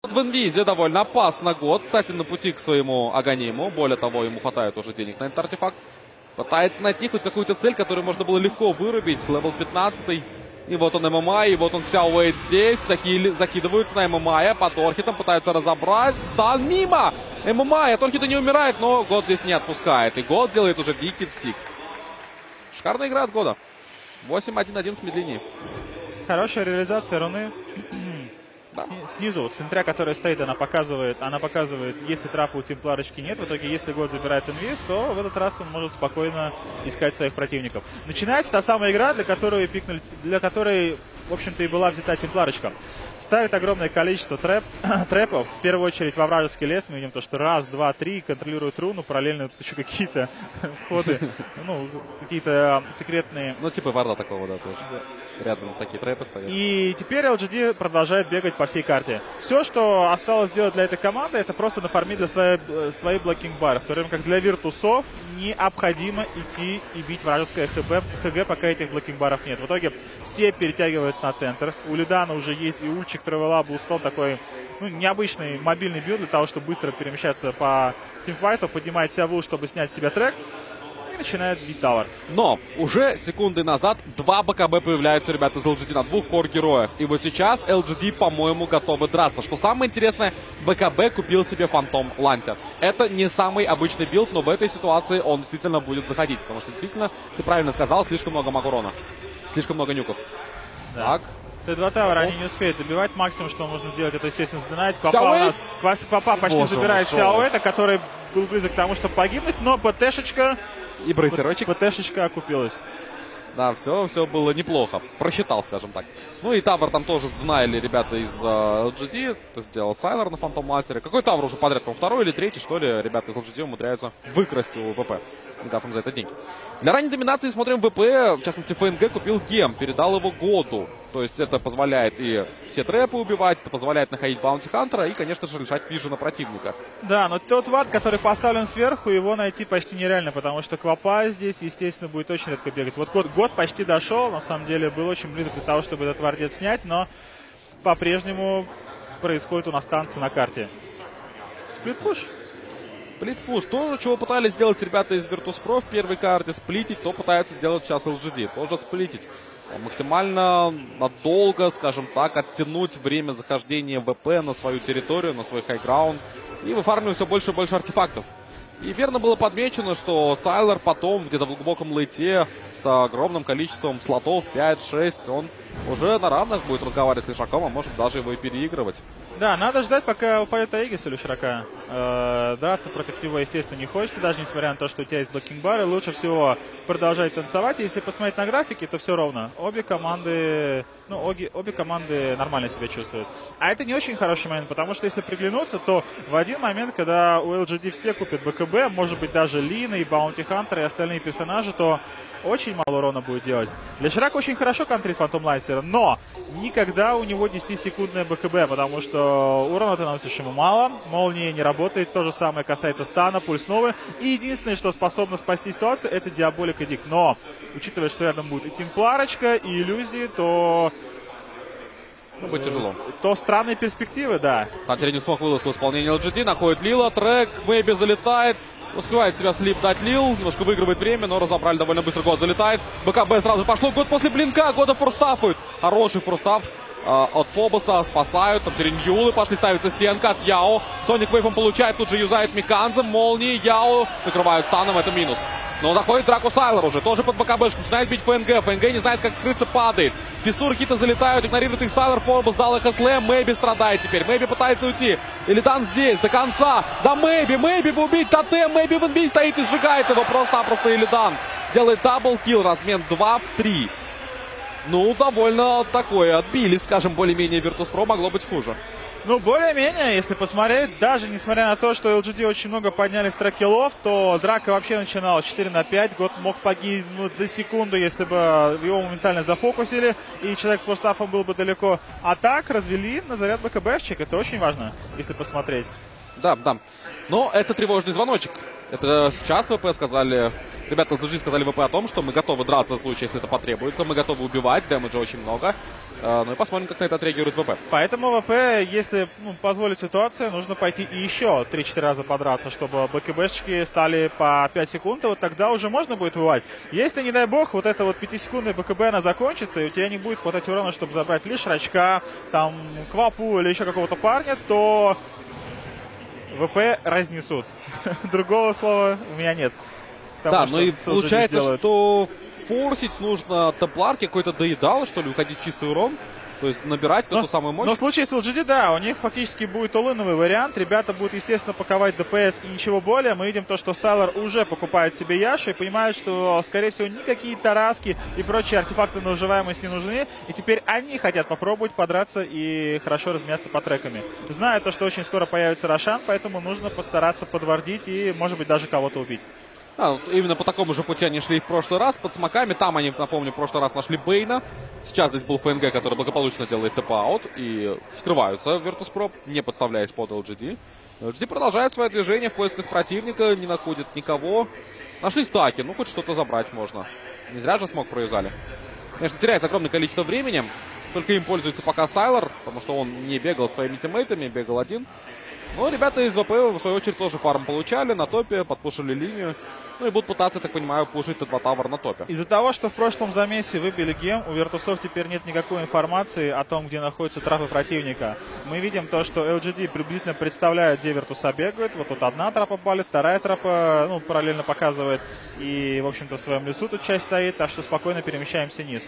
В инвизе довольно опасно год. Кстати, на пути к своему Аганиму. Более того, ему хватает уже денег на этот артефакт. Пытается найти хоть какую-то цель, которую можно было легко вырубить. Левел 15. И вот он ММА, и вот он Ксяо Вейт здесь. Закидываются на ММА, под Торхитом пытаются разобрать. Стан мимо! ММА, Торхита не умирает, но год здесь не отпускает. И год делает уже Викид Сик. Шикарная игра от года. 8-1-1 с медленнее. Хорошая реализация руны. Да. Снизу, вот центря, которая стоит, она показывает, если трапа у темпларочки нет. В итоге, если год забирает инвиз, то в этот раз он может спокойно искать своих противников. Начинается та самая игра, для которой, в общем-то, и была взята темпларочка. Ставит огромное количество трэпов, в первую очередь во вражеский лес. Мы видим то, что раз, два, три контролируют руну, параллельно тут еще какие-то входы, какие-то секретные. Ну, типа варда такого, да, тоже. Рядом такие трэпы стоят. И теперь LGD продолжает бегать по всей карте. Все, что осталось сделать для этой команды, это просто нафармить для свои блокинг-бары. В то время как для Virtus.soft необходимо идти и бить вражеское ХГ, пока этих блокинг-баров нет. В итоге все перетягиваются на центр. У Лидана уже есть и ульчик, Тревела, Булстон, такой необычный мобильный билд для того, чтобы быстро перемещаться по тимфайту, поднимает себя в ул, чтобы снять с себя трек. Начинает бить тавер. Но уже секунды назад 2 БКБ появляются, ребята, из LGD на 2 кор-героях. И вот сейчас LGD, по-моему, готовы драться. Что самое интересное, БКБ купил себе Фантом Лантер. Это не самый обычный билд, но в этой ситуации он действительно будет заходить. Потому что действительно, ты правильно сказал, слишком много магурона. Слишком много нюков. Да. Так. Т2 тавера они не успеют добивать. Максимум, что можно делать, это, естественно, задонать. Квапа почти забирает Сяоэта, который был близок к тому, чтобы погибнуть. Но ПТшечка... И брейсерочек. ПТшечка окупилась. Да, все было неплохо. Просчитал, скажем так. Ну и тавер там тоже сдунаили ребята из LGD. Это сделал Сайлер на Фантом Лантере. Какой тавер уже подряд? Второй или третий, что ли, ребята из LGD умудряются выкрасть у ВП, не дав им за это деньги. Для ранней доминации смотрим ВП. В частности, ФНГ купил Гем, передал его Году. То есть это позволяет и все трэпы убивать, это позволяет находить Баунти Хантера и, конечно же, лишать вижена противника. Да, но тот вард, который поставлен сверху, его найти почти нереально, потому что Квапа здесь, естественно, будет очень редко бегать. Вот год почти дошел, на самом деле был очень близок для того, чтобы этот вардец снять, но по-прежнему происходит у нас танцы на карте. Сплит-пуш. Сплит-пуш. То, чего пытались сделать ребята из Virtus.pro в первой карте, сплитить, то пытаются сделать сейчас LGD. Тоже сплитить. Максимально надолго, скажем так, оттянуть время захождения ВП на свою территорию, на свой хайграунд. И выфармливать все больше и больше артефактов. И верно было подмечено, что Сайлер потом где-то в глубоком лейте с огромным количеством слотов, 5-6, он уже на равных будет разговаривать с Лишаком, а может даже его и переигрывать. Да, надо ждать, пока упадет Аегис или Широка. Драться против него, естественно, не хочется, даже несмотря на то, что у тебя есть блокинг-бары. Лучше всего продолжать танцевать. Если посмотреть на графики, то все ровно. Обе команды нормально себя чувствуют. А это не очень хороший момент, потому что если приглянуться, то в один момент, когда у LGD все купят БКБ, может быть даже Лина и Баунти Хантер и остальные персонажи, то очень мало урона будет делать. Лешрак очень хорошо контрит Фантом Лайстера, но никогда у него 10-секундное БКБ, потому что урона ты наносишь ему мало, молния не работает, то же самое касается стана, пульс новый. И единственное, что способно спасти ситуацию, это Диаболик и Дик. Но, учитывая, что рядом будет и Темпларочка, и иллюзии, то... будет тяжело. То странные перспективы, да. Тантерин не смог вылазку в исполнении LGD, находит Лила, трек, Мэйби залетает. Успевает себя слип дать Лил, немножко выигрывает время, но разобрали довольно быстро. Год залетает, БКБ сразу пошло, Год после блинка, Года форстафует. Хороший форстаф от Фобоса, спасают, там Юлы пошли, ставится стенка от Яо. Соник Вейфом получает, тут же юзает Миканза, молнии, Яо накрывают станом, это минус. Но заходит Драко Сайлер уже, тоже под БКБшку, начинает бить ФНГ, ФНГ не знает, как скрыться, падает. Фиссур, Хита залетают, игнорирует их Сайлер, Форбус дал их СЛМ, Мэйби страдает теперь, Мэйби пытается уйти. Илидан здесь, до конца, за Мэйби бы убить тотем, Мэйби в инби стоит и сжигает его просто-напросто Илидан. Делает даблкил, размен 2 в 3. Ну, довольно такое, отбились, скажем, более-менее Virtus.pro, могло быть хуже. Ну, более-менее, если посмотреть, даже несмотря на то, что LGD очень много подняли строкилов, то драка вообще начиналась 4 на 5. Год мог погибнуть за секунду, если бы его моментально зафокусили, и человек с форстафом был бы далеко. А так развели на заряд БКБшечек. Это очень важно, если посмотреть. Да. Но это тревожный звоночек. Это сейчас ВП сказали, Ребята LGD сказали ВП о том, что мы готовы драться в случае, если это потребуется. Мы готовы убивать, дэмэджа очень много. Ну и посмотрим, как на это отреагирует ВП. Поэтому ВП, если позволит ситуация, нужно пойти и еще 3-4 раза подраться, чтобы БКБшечки стали по 5 секунд, и вот тогда уже можно будет вывать. Если, не дай бог, вот эта вот 5-секундная БКБ, она закончится, и у тебя не будет хватать урона, чтобы забрать лишь Рачка, там, Квапу или еще какого-то парня, то ВП разнесут. Другого слова у меня нет. Да, ну и получается, что форсить нужно Темпларки, какой-то доедал, что ли, уходить чистый урон. То есть набирать эту самую мощь. Но в случае с LGD, да, у них фактически будет all-иновый вариант. Ребята будут, естественно, паковать ДПС и ничего более. Мы видим то, что Сайлор уже покупает себе Яшу и понимает, что, скорее всего, никакие тараски и прочие артефакты на выживаемость не нужны. И теперь они хотят попробовать подраться и хорошо разменяться по треками. Зная то, что очень скоро появится Рошан, поэтому нужно постараться подвардить и, может быть, даже кого-то убить. Да, вот именно по такому же пути они шли в прошлый раз, под смоками. Там они, напомню, в прошлый раз нашли Бейна. Сейчас здесь был ФНГ, который благополучно делает тэп-аут. И скрываются Virtus.pro, не подставляясь под LGD. LGD продолжает свое движение в поисках противника, не находит никого. Нашли стаки, ну хоть что-то забрать можно. Не зря же смог провязали. Конечно, теряется огромное количество времени. Только им пользуется пока Сайлор, потому что он не бегал своими тиммейтами, бегал один. Но ребята из ВП, в свою очередь, тоже фарм получали на топе, подпушили линию. Ну и будут пытаться, я так понимаю, пушить Т2 Тавр на топе. Из-за того, что в прошлом замесе выбили гем, у Virtus теперь нет никакой информации о том, где находятся трапы противника. Мы видим то, что LGD приблизительно представляет, где Virtus бегает. Вот тут одна трапа балит, вторая трапа, ну, параллельно показывает. И, в общем-то, в своем лесу тут часть стоит, так что спокойно перемещаемся вниз.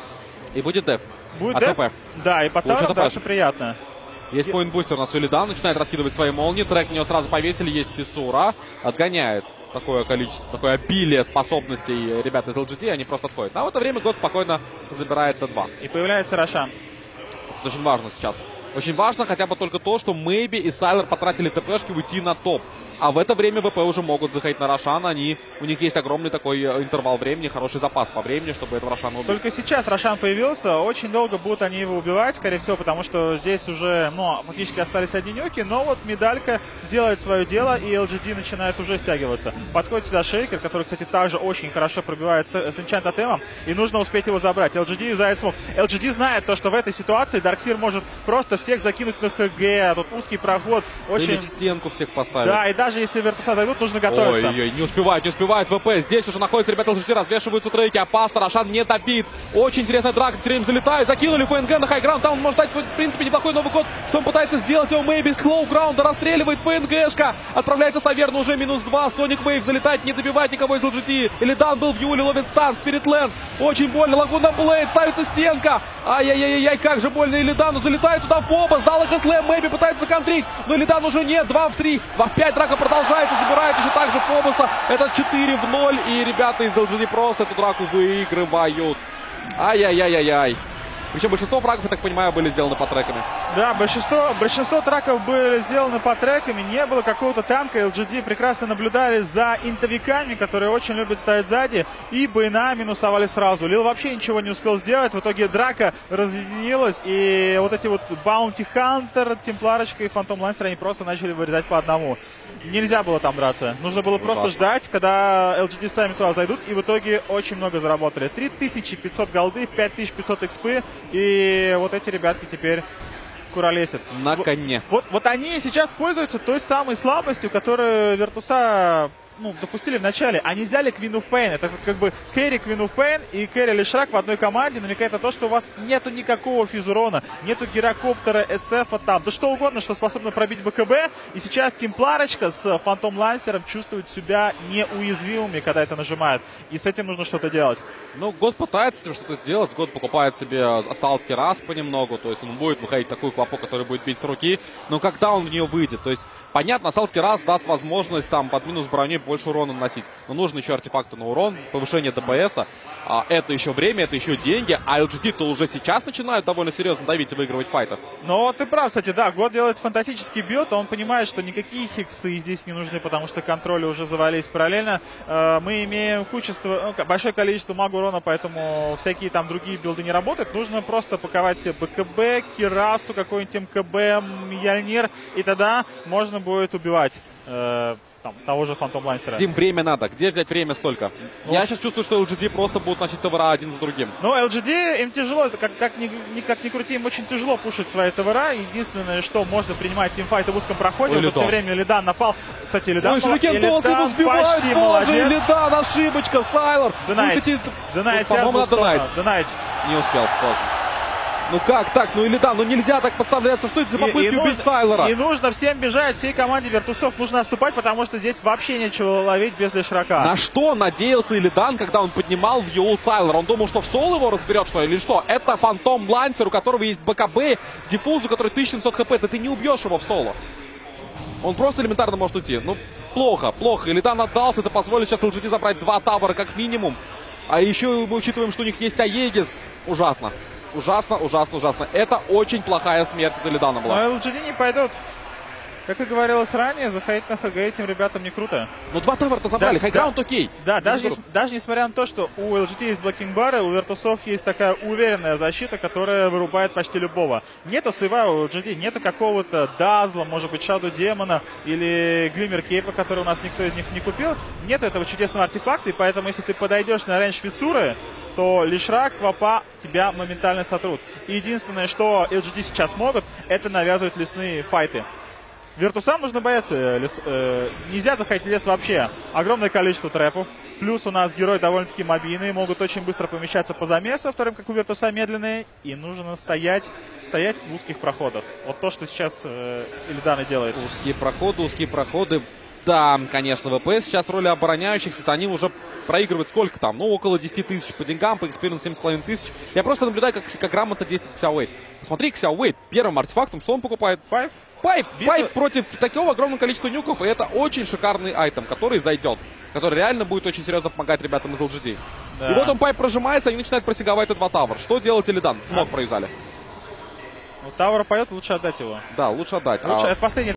И будет деф. Будет деф? Да, и по Таврам дальше приятно. Есть поинт-бустер на Солидан, начинает раскидывать свои молнии. Трек на него сразу повесили, есть фиссура. Отгоняет такое количество, такое обилие способностей ребят из LGD, они просто отходят. А в это время год спокойно забирает Т2. И появляется Рошан. Это очень важно сейчас. Очень важно хотя бы только то, что Мэйби и Сайлор потратили ТПшки уйти на топ. А в это время ВП уже могут заходить на Рошана. У них есть огромный такой интервал времени, хороший запас по времени, чтобы этого Рошана убить. Только сейчас Рошан появился. Очень долго будут они его убивать, скорее всего, потому что здесь уже, фактически остались одинёки. Но вот медалька делает свое дело, и LGD начинает уже стягиваться. Подходит сюда Шейкер, который, кстати, также очень хорошо пробивает с энчант-тотемом. И нужно успеть его забрать. LGD юзает смог. LGD знает то, что в этой ситуации Дарксир может просто всех закинуть на ХГ. Тут узкий проход. Или в стенку всех поставить. Да, и даже если Virtus зайдут, нужно готовиться. Ой-ой-ой, не успевает ВП. Здесь уже находятся ребята LGD, развешиваются треки. Опасно, Рошан не топит. Очень интересная драка, Терем залетает. Закинули ФНГ на хайграунд. Там он может дать, в принципе, неплохой новый ход. Что он пытается сделать? Его Мэйби с лоу-граунда расстреливает ФНГшка. Отправляется в таверну уже -2. Соник Вейв залетает, не добивает никого из LGD. Илидан был в Юле, ловит стан. Спирит Лэнс. Очень больно. Лагуна Блейд. Ставится стенка. Ай-яй-яй-яй, как же больно Илидану. Залетает туда Фобос. Дал их СЛМ. Мэйби пытается контрить. Но Илидан уже нет. 2 в 3. 2 в 5. Драка продолжается. Забирает еще также Фобоса. Это 4 в 0. И ребята из LGD просто эту драку выигрывают. Ай-яй-яй-яй-яй. Причем большинство фрагов, я так понимаю, были сделаны по треками. Да, большинство треков были сделаны по треками. Не было какого-то танка. LGD прекрасно наблюдали за интовиками, которые очень любят ставить сзади. И Бейна минусовали сразу. Лил вообще ничего не успел сделать. В итоге драка разъединилась. И вот эти вот Баунти Хантер, Темпларочка и Фантом Лансер, они просто начали вырезать по одному. Нельзя было там драться. Нужно было просто ждать, когда LGD сами туда зайдут. И в итоге очень много заработали. 3500 голды, 5500 экспы. И вот эти ребятки теперь куролесят. На коне. Вот они сейчас пользуются той самой слабостью, которую Virtus допустили в начале. Они взяли Queen of Pain. Это как бы кэрри Queen of Pain и кэрри Лишрак в одной команде. Намекает на то, что у вас нету никакого физурона. Нету гирокоптера, СФа там. Да что угодно, что способно пробить БКБ. И сейчас Темпларочка с Фантом Лансером чувствуют себя неуязвимыми, когда это нажимает. И с этим нужно что-то делать. Ну, год пытается что-то сделать. Год покупает себе ассалт раз понемногу. То есть он будет выходить такую клопу, который будет бить с руки. Но когда он в нее выйдет? То есть понятно, ассалт раз даст возможность там под минус броней больше урона наносить. Но нужно еще артефакты на урон, повышение ДПС. Это еще время, это еще деньги. А LGD-то уже сейчас начинают довольно серьезно давить и выигрывать файтов. Но ты прав, кстати, да. Год делает фантастический билд. Он понимает, что никакие хиксы здесь не нужны, потому что контроли уже завалились параллельно. Мы имеем большое количество мага урона, поэтому всякие там другие билды не работают. Нужно просто паковать себе БКБ, Кирасу, какой-нибудь МКБ, Яльнир. И тогда можно будет убивать там, того же Фантом Лансера. Дим, время надо. Где взять время столько? Ну, я сейчас чувствую, что LGD просто будут носить товара один за другим. Ну, LGD, им тяжело, как ни крути, им очень тяжело пушить свои товара. Единственное, что можно принимать тимфайты в узком проходе. Ой, в это время Лидан напал. Кстати, Лидан... Ой, Шурикен Толс его сбивает почти тоже. молодец. Лидан, ошибочка, Сайлор. Донайт, по-моему, надо Донайт. Донайт. Не успел тоже. Ну как так? Ну или да, ну нельзя так подставляться. Что это за попытки убить Сайлора? И нужно всем бежать, всей команде Virtus.soft нужно отступать, потому что здесь вообще нечего ловить без Лишрака. На что надеялся Илидан, когда он поднимал в Юл Сайлора? Он думал, что в соло его разберет, что ли, или что? Это Фантом Лансер, у которого есть БКБ, диффуз, у которого 1700 хп. Да ты не убьешь его в соло. Он просто элементарно может уйти. Ну, плохо, плохо. Илидан отдался, это позволит сейчас LGD забрать 2 тавера как минимум. А еще мы учитываем, что у них есть Аегис. Ужасно. Ужасно, ужасно, ужасно. Это очень плохая смерть от Илидана была. Но LGD не пойдут. Как и говорилось ранее, заходить на ХГ этим ребятам не круто. Ну 2 тавера-то забрали, хайграунд окей. Да, даже несмотря на то, что у LGD есть блокинг-бары, у Virtus.soft есть такая уверенная защита, которая вырубает почти любого. Нету сейва у LGD, нету какого-то Дазла, может быть, Shadow Демона или Глиммер Кейпа, который у нас никто из них не купил. Нету этого чудесного артефакта, и поэтому, если ты подойдешь на рейндж фиссуры, то Лишрак, Квапа тебя моментально сотрут. И единственное, что LGD сейчас могут, это навязывать лесные файты. Виртусам нужно бояться. Нельзя заходить в лес вообще. Огромное количество трэпов. Плюс у нас герои довольно-таки мобильные. Могут очень быстро помещаться по замесу. Вторым, как у Виртуса, медленные. И нужно стоять в узких проходах. Вот то, что сейчас Илидан и делает. Узкие проходы. Да, конечно, ВПС сейчас в роли обороняющихся, они уже проигрывают сколько там? Ну, около 10 тысяч по деньгам, по экспириенсу 7,5 тысяч. Я просто наблюдаю, как грамотно действует Xiaowei. Посмотри, Xiaowei первым артефактом, что он покупает? Пайп против такого огромного количества нюков, и это очень шикарный айтем, который зайдет. Который реально будет очень серьезно помогать ребятам из LGD. Да. И вот он пайп прожимается, они начинают просиговать этот тавер. Что делать Илидан? Смог проюзали. Ну, тавер поет, лучше отдать его. Да, лучше отдать. Последний